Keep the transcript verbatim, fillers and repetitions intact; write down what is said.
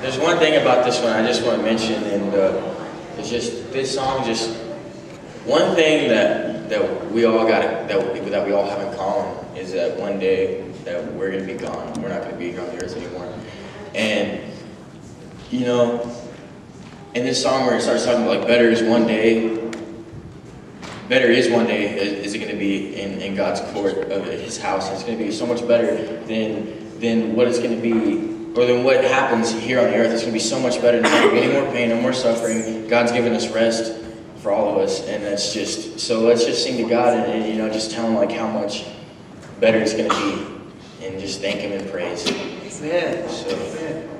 there's one thing about this one I just want to mention, and uh, it's just this song. Just one thing that that we all got that we, that we all have in common is that one day that we're gonna be gone. We're not gonna be here on the earth anymore. And you know, in this song where it starts talking about like better is one day. Better is one day is it going to be in, in God's court of His house. It's going to be so much better than than what it's going to be, or than what happens here on the earth. It's going to be so much better. There's not going to be any more pain, no more suffering. God's given us rest for all of us, and that's just so. Let's just sing to God and, and you know just tell Him like how much better it's going to be, and just thank Him and praise. Amen. So. Amen.